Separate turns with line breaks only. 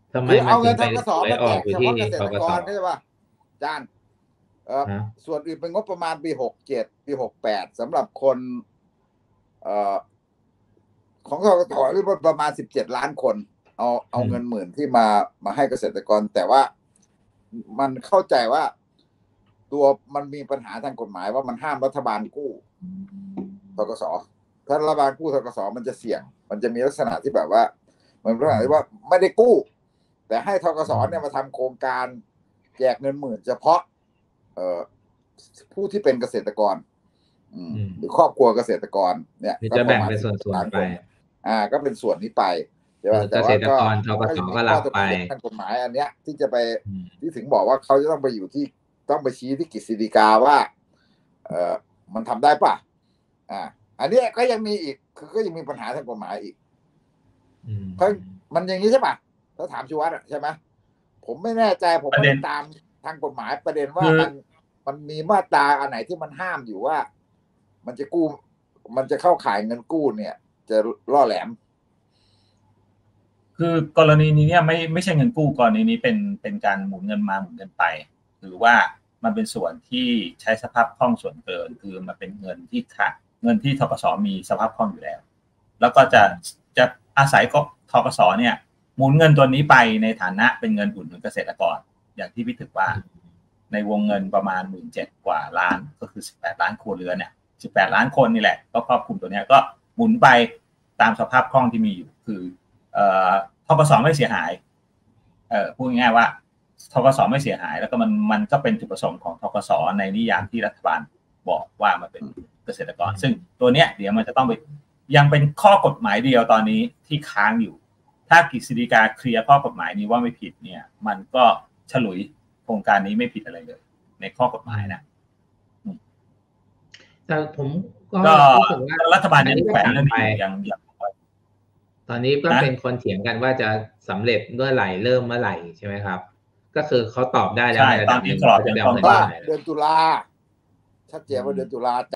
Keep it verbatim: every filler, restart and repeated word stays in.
ทำไม
คือ
มั
เอา
น
เงิ
ถึ
น
ง
ธ
ไป
กส.
หวย
มา
อ
แจ
อก
ก
อยู่
เฉ
ที่
พาะเกษ
ธ
ตร
ก
ก
ส.
ร ใช่ป่ะ อาจารย์ เอ่อ
ฮะ
ส่วนอื่นเป็นงบประมาณปี หกเจ็ด ปี หกแปด สำหรับคน เอ่อ ของ ธกส. นี่ ป ประมาณ สิบเจ็ดล้าน คน เอา เอ
อื
า
ม
เงิน หมื่น ที่มา มาให้เกษตรกร แต่ว่า อ มันเข้าใจว่า ตัวมันมีปัญหาทางกฎหมายว่า มันห้ามรัฐบาลกู้ ธกส. ถ้ารัฐบาลกู้ ธกส. มันจะเสี่ยง มันจะมีลักษณะที่แบบว่า เหมือนลักษณะที่ว่าไม่ได้กู้ แต่ให้ ธกส.
อืม
เนี่ยมาทำโครงการแจกเงินหมื่นเฉพาะ เอ่อ ผู้ที่เป็นเกษตรกร อืม
อืม
หรือครอบครัวเกษตรกร เนี่ย
คือ
ก็
จะ
ป
แบ
ระ
่ง
มาณ
เป็น
สิ
ส
บเจ็ด
่ว
ล้าน
น ๆ ไป
คน อ่า ก็เป็นส่วนนี้ไป ใช่
ค
เปืล่
อ
า แต
เ
่
ก
ว่าก็
ษตรกร ธกส.
ก็ยังมี
ก็ร
ข้อั
บไป
ถกเถียงทางกฎหมายอันเนี้ย ที่จะไป
อืม
ที่ถึงบอกว่า เขาจะต้องไปอยู่ที่ ต้องไปชี้ที่กฤษฎีกาว่า เอ่อ มันทำได้เปล่า? อา อันเนี้ยก็ยังมีอีก คือก็ยังมีปัญหาทางกฎหมายอีก
อืม
เพราะ มันอย่างงี้ ใช่เปล่า ถ้าถามชูวัฒน์อะ ใช่ไหม ผมไม่แน่ใจ ผม
ประ
ไม่
เด
ไ
็
ด้
น
ตามทางกฎหมายประเด็นว
ค่
า
ือ
มัน มันมีมาตราอันไหนที่มันห้ามอยู่ว่า มันจะกู้ มันจะเข้าข่ายเงินกู้เนี่ย จะ ร ล่อแหลม
คือกรณีนี้เนี่ย ไม่ ไม่ใช่เงินกู้ กรณีนี้เป็น เป็นการหมุนเงินมาหมุนเงินไป หรือว่ามันเป็นส่วนที่ใช้สภาพคล่องส่วนเกิน คือมันเป็นเงินที่คะ เงินที่ ธกส. มีสภาพคล่องอยู่แล้ว แล้วก็จะ จะอาศัย ก ธกส. เนี่ย หมุนเงินตัวนี้ไปในฐานะเป็นเงินอุดหนุนเกษตรกร อย่างที่พี่ถึกว่า
อืม
ในวงเงินประมาณ หนึ่งหมื่นเจ็ดพัน กว่าล้าน ก็คือ สิบแปดล้าน ครัวเรือนเนี่ย สิบแปดล้าน คนนี่แหละ ก็ครอบคลุมตัวเนี้ย ก็หมุนไปตามสภาพคล่องที่มีอยู่ คือ เอ่อ ธกส. ไม่เสียหาย เอ่อ พูดง่าย ๆ ว่า ธกส. ไม่เสียหาย แล้วก็มัน มันก็เป็นจุดประสงค์ของ ธกส. ในนิยามที่รัฐบาลบอกว่า มันเป็นเกษตรกร ซึ่งตัวเนี้ยเดี๋ยวมันจะต้องไป ยังเป็นข้อกฎหมายเดียวตอนนี้ที่ค้างอยู่ ถ้ากฤษฎีกาเคลียร์ข้อกฎหมายนี้ว่าไม่ผิดเนี่ย มันก็ฉลุย โครงการนี้ไม่ผิดอะไรเลย ในข้อกฎหมายนะ อืม
แต่ผมก็
ก็
รู้สึกว่า
รัฐบาลยัง
อันนี้ก็
แขวน
ต่าง
เรื่อง
ไป
นี้อยู่ ยัง ยัง
ตอนนี้ก็
ฮะ?
เป็นคนเถียงกันว่า จะสำเร็จเมื่อไหร่ เริ่มเมื่อไหร่ ใช่ไหมครับ ก็คือเขาตอบได้แล้
ใช
ว
่
ในระ
ต
ด
อันน
บหนี้ึ่ง
กรอ
เข
บ
าจะ
ยัง
ไปเอ
ต
า
้อง
เงิน
ว่
ท
า
ี่ไหน
เดือนตุลา ชัดเจ
อื
นว่าเดือน
ม
ตุลา